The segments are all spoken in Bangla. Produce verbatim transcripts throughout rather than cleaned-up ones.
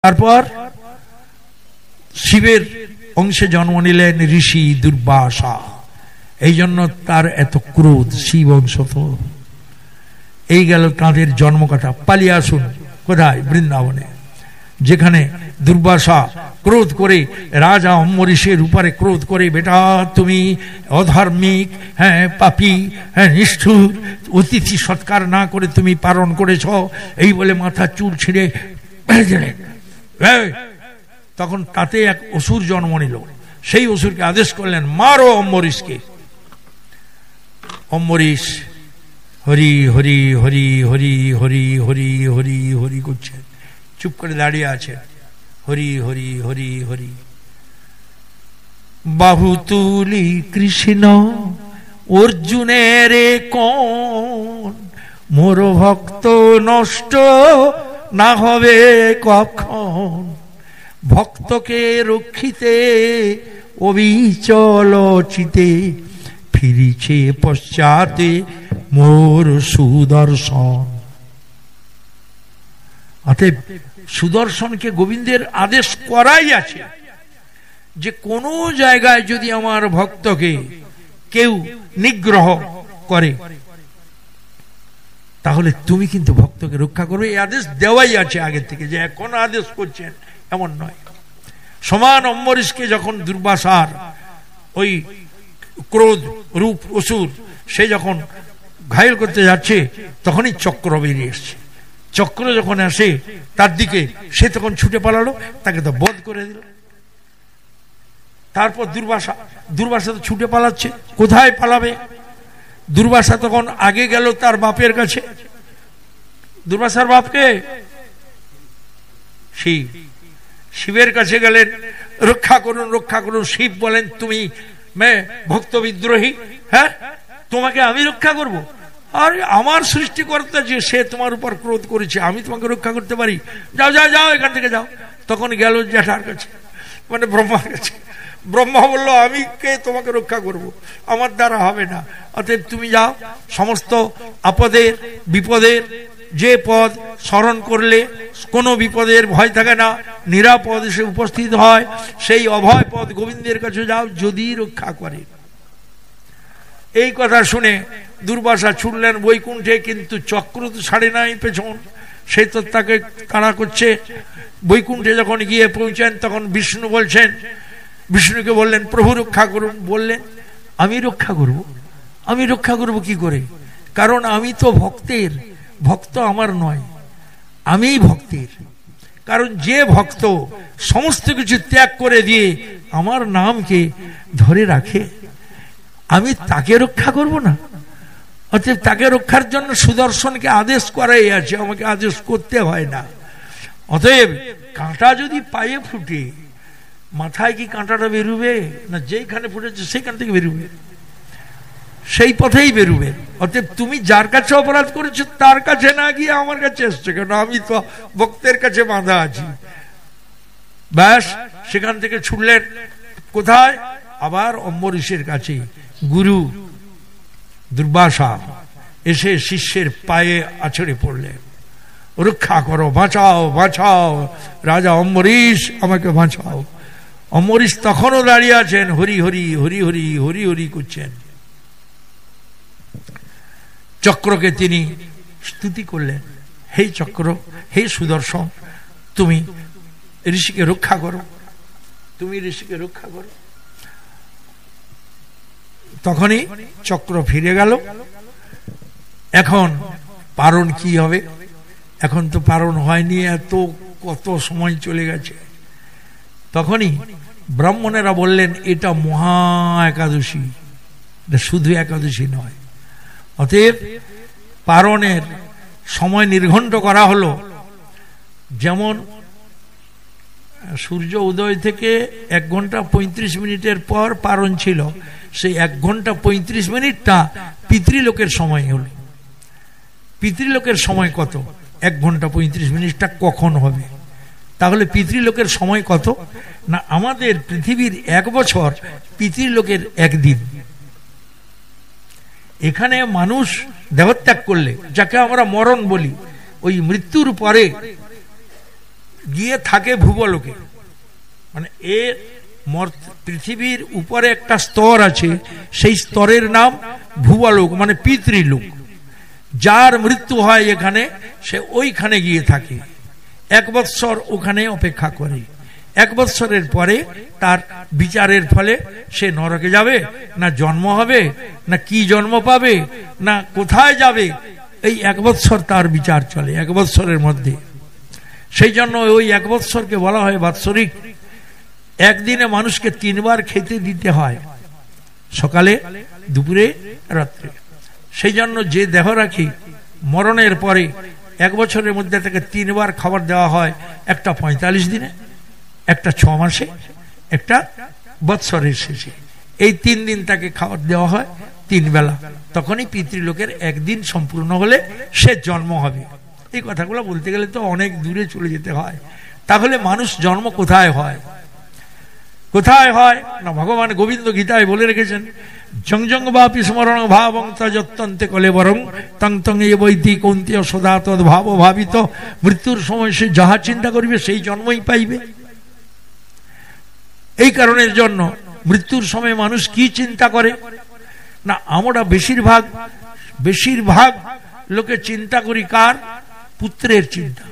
তারপর শিবের অংশে জন্ম নিলেন ঋষি দুর্বাসা। এই জন্য তার এত ক্রোধ। শিব অংশ তো। এই গেল তাঁদের জন্মকথা। পালিয়ে আসুন কোথায়? বৃন্দাবনে, যেখানে দুর্বাসা ক্রোধ করে রাজা অম্বরীশের উপরে ক্রোধ করে, বেটা তুমি অধার্মিক, হ্যাঁ পাপী, হ্যাঁ নিষ্ঠুর, অতিথি সৎকার না করে তুমি পালন করেছ, এই বলে মাথা চুল ছিঁড়ে দিলেন। তখন তাতে এক অসুর জন্ম নিল। সেই অসুরকে আদেশ করলেন, মারো অম্বরীশকে। অম্বরীশ হরি হরি হরি হরি হরি হরি হরি হরি করছেন, চুপ করে দাঁড়িয়ে আছে। হরি হরি হরি হরি। বাহু তুলি কৃষ্ণ অর্জুনের কোন, মোর ভক্ত নষ্ট না হবে কখন, ভক্তকে রক্ষিতে অবিচল চিতে, ফিরিছে পশ্চাতে মোর সুদর্শন। অতএব সুদর্শনকে গোবিন্দের আদেশ করাই আছে যে কোন জায়গায় যদি আমার ভক্তকে কেউ নিগ্রহ করে তাহলে তুমি কিন্তু ভক্তকে রক্ষা করবে। এই আদেশ দেওয়াই আছে আগে থেকে, যে এখন আদেশ করছেন এমন নয়। সমান অম্বরীশকে যখন দুর্বাসার ওই ক্রোধ রূপ অসুর সে যখন ঘায়ল করতে যাচ্ছে, তখনই চক্র বেরিয়ে এসছে। চক্র যখন আসে তার দিকে, সে তখন ছুটে পালালো, তাকে তো বধ করে দিল। তারপর দুর্বাসা দুর্বাসা তো ছুটে পালাচ্ছে, কোথায় পালাবে? দুর্বাসা তখন আগে গেল তার বাপের কাছে। দুর্বাসার বাপকে শিব, শিবের কাছে গেলেন, রক্ষা করুন রক্ষা করুন। শিব বলেন, তুমি মে ভক্ত বিদ্রোহী, হ্যাঁ তোমাকে আমি রক্ষা করব? আর আমার সৃষ্টিকর্তা যে, সে তোমার উপর ক্রোধ করেছে, আমি তোমাকে রক্ষা করতে পারি? যাও যাও যাও এখান থেকে যাও। তখন গেল জ্যাঠার কাছে, মানে ব্রহ্মার কাছে। ব্রহ্মা বলল, আমি কে তোমাকে রক্ষা করব? আমার দ্বারা হবে না। অতএব তুমি যাও। সমস্ত আপদের বিপদের যে পদ স্মরণ করলে কোনো বিপদের ভয় থাকে না, নিরাপদ এসে উপস্থিত হয়, সেই অভয় পদ গোবিন্দের কাছে যাও, যদি রক্ষা করে। এই কথা শুনে দুর্বাসা ছুটলেন বৈকুণ্ঠে, কিন্তু চক্র তো ছাড়ে নাই পেছন, সে তো তাকে তাড়া করছে। বৈকুণ্ঠে যখন গিয়ে পৌঁছেন, তখন বিষ্ণু বলছেন, বিষ্ণুকে বললেন, প্রভু রক্ষা করুন। বললেন, আমি রক্ষা করব? আমি রক্ষা করব কি করে? কারণ আমি তো ভক্তের, ভক্ত আমার নয়, আমিই ভক্তের। কারণ যে ভক্ত সমস্ত কিছু ত্যাগ করে দিয়ে আমার নামকে ধরে রাখে, আমি তাকে রক্ষা করব না? অতএব তাকে রক্ষার জন্য সুদর্শনকে আদেশ করাই আছে, আমাকে আদেশ করতে হয় না। অতএব কাঁটা যদি পায়ে ফুটে, মাথায় কি কাঁটাটা বেরুবে না? যেখানে ফুটেছে সেইখান থেকে বেরুবে, সেই পথেই বেরুবে। অতএব তুমি যার কাছে অপরাধ করেছো তার কাছে না গিয়ে আমার কাছে এসছো কেন? আমি তো ভক্তের কাছে বাঁধা আছি। ব্যাস, সেখান থেকে ছুটলেন কোথায়? আবার অম্বরীশের কাছে। গুরু দুর্বাসা এসে শিষ্যের পায়ে আছড়ে পড়লেন, রক্ষা করো, বাঁচাও বাঁচাও, রাজা অম্বরীশ আমাকে বাঁচাও। অম্বরীশ তখনও দাঁড়িয়ে আছেন, হরি হরি হরি হরি হরি হরি করছেন। চক্রকে তিনি স্তুতি করলেন, হে চক্র, হে সুদর্শন, তুমি ঋষিকে রক্ষা করো, তুমি ঋষিকে রক্ষা করো। তখনই চক্র ফিরে গেল। এখন পারণ কি হবে? এখন তো পারণ হয়নি, এত কত সময় চলে গেছে। তখনই ব্রাহ্মণেরা বললেন, এটা মহা একাদশী, শুধু একাদশী নয়। অতএব পারণের সময় নির্ঘণ্ট করা হলো। যেমন সূর্য উদয় থেকে এক ঘন্টা পঁয়ত্রিশ মিনিটের পর পারণ ছিল, সেই এক ঘন্টা পঁয়ত্রিশ মিনিটটা পিতৃলোকের সময় হলো। পিতৃলোকের সময় কত? এক ঘন্টা পঁয়ত্রিশ মিনিটটা কখন হবে? তাহলে পিতৃলোকের সময় কত না? আমাদের পৃথিবীর এক বছর পিতৃলোকের একদিন। এখানে মানুষ দেহত্যাগ করলে, যাকে আমরা মরণ বলি, ওই মৃত্যুর পরে গিয়ে থাকে ভূবলোকে। মানে এর পৃথিবীর উপরে একটা স্তর আছে, সেই স্তরের নাম ভূবলোক, মানে পিতৃলোক। যার মৃত্যু হয় এখানে, সে ওইখানে গিয়ে থাকে, এক বৎসর ওখানে অপেক্ষা করে। এক বৎসরের পরে তার বিচারের ফলে সে নরকে যাবে, না জন্ম হবে, না কি জন্ম পাবে, না কোথায় যাবে, এই এক বৎসর তার বিচার চলে, এক বৎসরের মধ্যে। সেই জন্য ওই এক বৎসরকে বলা হয় বাৎসরিক। একদিনে মানুষকে তিনবার খেতে দিতে হয়, সকালে, দুপুরে, রাত্রে। সেই জন্য যে দেহ রাখি মরণের পরে এক বছরের মধ্যে তাকে তিনবার খাবার দেওয়া হয়, একটা পঁয়তাল্লিশ দিনে, একটা ছ মাসে, একটা বৎসরের শেষে। এই তিন দিন তাকে খাবার দেওয়া হয়, তিন বেলা। তখনই পিতৃলোকের একদিন সম্পূর্ণ হলে সে জন্ম হবে। এই কথাগুলো বলতে গেলে তো অনেক দূরে চলে যেতে হয়। তাহলে মানুষ জন্ম কোথায় হয়? কোথায় হয় না, ভগবান গোবিন্দ গীতায় বলে রেখেছেন, জং জং বাপি স্মরণ ভাবং তযত্তন্তে কলেবরং তং তং এ বৈতি কৌন্তীয় সদা তদ ভাব ভাবিত। মৃত্যুর সময় সে যাহা চিন্তা করিবে সেই জন্মই পাইবে। এই কারণের জন্য মৃত্যুর সময় মানুষ কি চিন্তা করে না, আমরা বেশিরভাগ বেশিরভাগ লোকে চিন্তা করি কার? পুত্রের চিন্তা,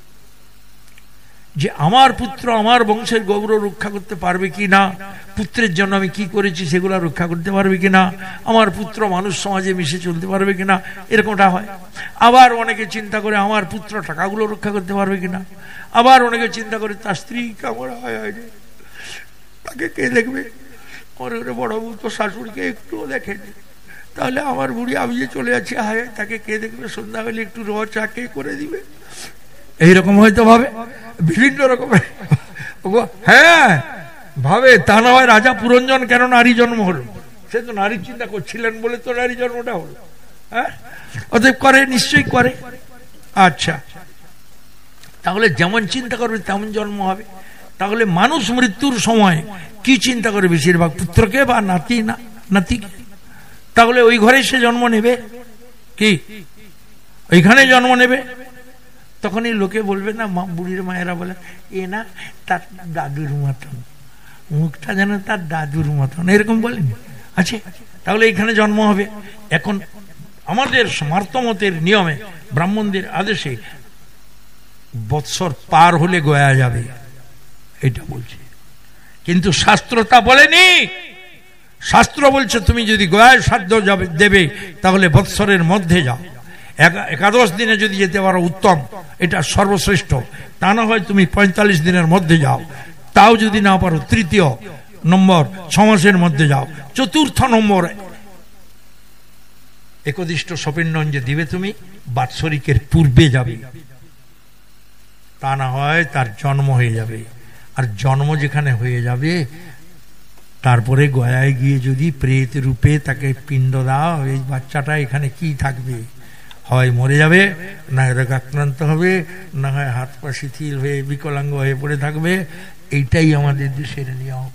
যে আমার পুত্র আমার বংশের গৌরব রক্ষা করতে পারবে কি না, পুত্রের জন্য আমি কি করেছি সেগুলো রক্ষা করতে পারবে কিনা, আমার পুত্র মানুষ সমাজে মিশে চলতে পারবে কিনা, এরকমটা হয়। আবার অনেকে চিন্তা করে আমার পুত্র টাকাগুলো রক্ষা করতে পারবে কিনা। আবার অনেকে চিন্তা করে তার স্ত্রী কেমন হয়, তাকে কে দেখবে, আমার বড় বউ তো শাশুড়িকে একটুও দেখেনি, তাহলে আমার বুড়ি আমি যে চলে যাচ্ছি, হায় তাকে কে দেখবে, সন্ধ্যা হলে একটু র চা কে করে দিবে, এইরকম হয়তো ভাবে, বিভিন্ন রকমের হ্যাঁ ভাবে। তা না হয় রাজা পুরঞ্জন কেন নারী জন্ম হলো? সে তো নারী চিন্তা করছিলেন বলে তো নারী জন্মটা হলো। হ্যাঁ, অতএব করে, নিশ্চয়ই করে। আচ্ছা, তাহলে যেমন চিন্তা করবে তেমন জন্ম হবে। তাহলে মানুষ মৃত্যুর সময় কি চিন্তা করে? বেশিরভাগ পুত্রকে বা নাতি না নাতিকে। তাহলে ওই ঘরে সে জন্ম নেবে, কি ওইখানে জন্ম নেবে। তখনই লোকে বলবে না, মা বুড়ির মায়েরা বলে, এ না তার দাদুর মতন, মুখটা যেন তার দাদুর মতন, এরকম বলেন। আচ্ছা, তাহলে এখানে জন্ম হবে। এখন আমাদের স্মার্তমতের নিয়মে, ব্রাহ্মণদের আদেশে বৎসর পার হলে গয়া যাবে, এটা বলছে। কিন্তু শাস্ত্র তা বলেনি। শাস্ত্র বলছে তুমি যদি গয়ায় সাধ্য যাবে দেবে, তাহলে বৎসরের মধ্যে যাও। একাদশ দিনে যদি যেতে পারো উত্তম, এটা সর্বশ্রেষ্ঠ। তা না হয় তুমি পঁয়তাল্লিশ দিনের মধ্যে যাও, তাও যদি না পারো তৃতীয় নম্বর ছ মাসের মধ্যে যাও। চতুর্থ নম্বর একদিষ্ট সপিণ্ডন যে দিবে তুমি, বাৎসরিকের পূর্বে যাবে, তা না হয় তার জন্ম হয়ে যাবে। আর জন্ম যেখানে হয়ে যাবে, তারপরে গয়ায় গিয়ে যদি প্রেত রূপে তাকে পিণ্ড দাও, এই বাচ্চাটা এখানে কি থাকবে? হয় মরে যাবে, না রোগাক্রান্ত হবে, না হয় হাত পা শিথিল হয়ে বিকলাঙ্গ হয়ে পড়ে থাকবে। এইটাই আমাদের দেশের নিয়ম।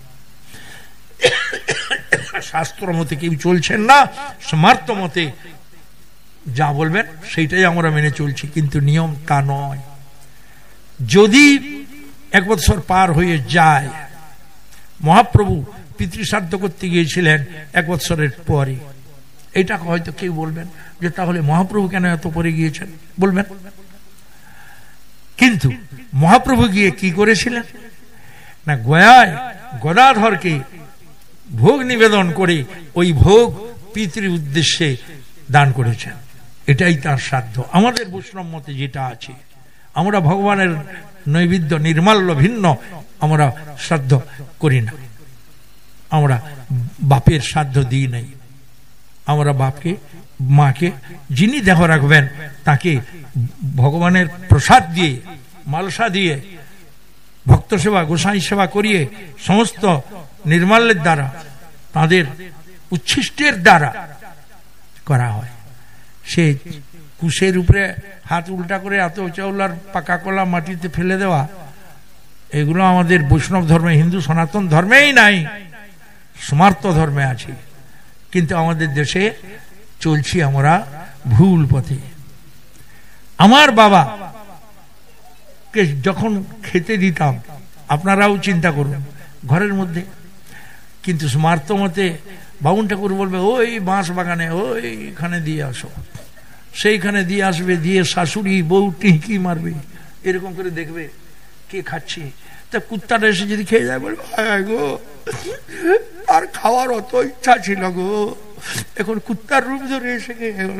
শাস্ত্র মতে কেউ চলছেন না, স্মার্ত মতে যা বলবেন সেইটাই আমরা মেনে চলছি, কিন্তু নিয়ম তা নয়। যদি এক বছর পার হয়ে যায়, মহাপ্রভু পিতৃশ্রাদ্ধ করতে গিয়েছিলেন এক বছরের পরে, এটা হয়তো কেউ বলবেন যে তাহলে মহাপ্রভু কেন এত পরে গিয়েছেন, বলবেন। কিন্তু মহাপ্রভু গিয়ে কি করেছিলেন না, গয়ায় গদাধরকে ভোগ নিবেদন করে ওই ভোগ পিতৃ উদ্দেশ্যে দান করেছেন। এটাই তার শ্রাদ্ধ। আমাদের বৈষ্ণব মতে যেটা আছে, আমরা ভগবানের নৈবেদ্য নির্মাল্য ভিন্ন আমরা শ্রাদ্ধ করি না। আমরা বাপের শ্রাদ্ধ দিই নাই। আমরা বাপকে, মাকে, যিনি দেহ রাখবেন তাকে ভগবানের প্রসাদ দিয়ে, মালসা দিয়ে, ভক্ত সেবা, গোসাই সেবা করিয়ে, সমস্ত নির্মাল্যের দ্বারা, তাদের উচ্ছিষ্টের দ্বারা করা হয়। সে কুশের উপরে হাত উল্টা করে এত চাউলার পাকা কলা মাটিতে ফেলে দেওয়া, এগুলো আমাদের বৈষ্ণব ধর্মে, হিন্দু সনাতন ধর্মেই নাই, স্মার্ত ধর্মে আছে। কিন্তু আমাদের দেশে চলছি আমরা ভুল পথে। আমার বাবা কে যখন খেতে দিতাম, আপনারাও চিন্তা করুন ঘরের মধ্যে, কিন্তু স্মার্ত মতে বামুন ঠাকুর বলবে ওই বাঁশ বাগানে ওইখানে দিয়ে আসো, সেইখানে দিয়ে আসবে, দিয়ে শাশুড়ি বউ টিঁকি মারবে, এরকম করে দেখবে কে খাচ্ছে। তা কুত্তাটা এসে যদি খেয়ে যায় বলবে গো আর খাওয়ার অত ইচ্ছা ছিল গো, এখন কুত্তার রূপ ধরে এসে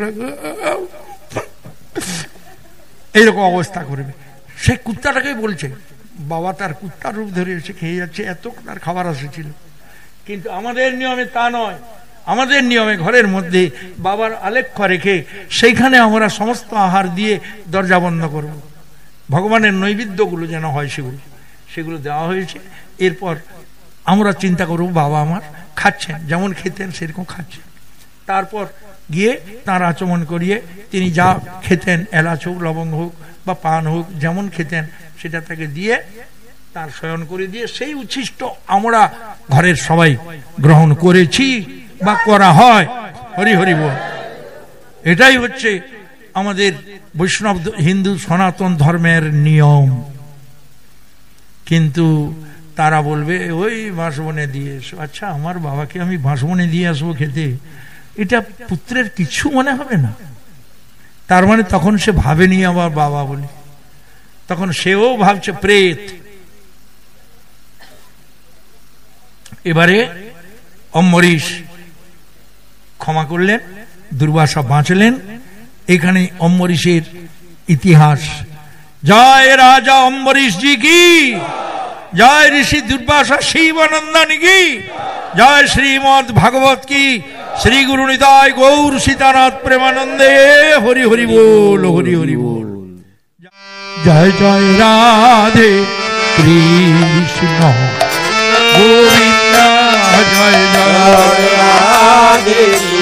এইরকম অবস্থা করবে। সেই কুত্তাটাকেই বলছে বাবা তার কুত্তার রূপ ধরে এসে খেয়ে যাচ্ছে, এত তার খাবার এসেছিল। কিন্তু আমাদের নিয়মে তা নয়, আমাদের নিয়মে ঘরের মধ্যে বাবার আলেখ্য রেখে সেইখানে আমরা সমস্ত আহার দিয়ে দরজা বন্ধ করব, ভগবানের নৈবেদ্যগুলো যেন হয় সেগুলো সেগুলো দেওয়া হয়েছে। এরপর আমরা চিন্তা করব বাবা আমার খাচ্ছেন, যেমন খেতেন সেরকম খাচ্ছেন। তারপর গিয়ে তাঁর আচমন করিয়ে তিনি যা খেতেন, এলাচ হোক লবঙ্গ হোক বা পান হোক, যেমন খেতেন সেটা তাকে দিয়ে তার শয়ন করে দিয়ে সেই উচ্ছিষ্ট আমরা ঘরের সবাই গ্রহণ করেছি বা করা হয়। হরি হরি বল। এটাই হচ্ছে আমাদের বৈষ্ণব হিন্দু সনাতন ধর্মের নিয়ম। কিন্তু তারা বলবে ওই বাঁশবনে দিয়ে এসো। আচ্ছা, আমার বাবাকে আমি বাঁশবনে দিয়ে আসবো খেতে, এটা পুত্রের কিছু মনে হবে না? তার মানে তখন সে ভাবেনি আমার বাবা বলে, তখন সেও ভাবছে প্রেত। এবারে অম্বরীশ ক্ষমা করলেন, দুর্বাসা বাঁচলেন। এখানে অম্বরীশের ইতিহাস। জয় রাজা অম্বরীশ জি কি জয়, ঋষি দুর্বাসা শিবানন্দন কি জয়, শ্রীমদ ভাগবত কি, শ্রী গুরু নিতাই গৌর সীতানাথ প্রেমানন্দে। হরি হরি বল, হরি হরি বল। জয় জয় রাধে কৃষ্ণ গোবিন্দ, জয় জয় রাধে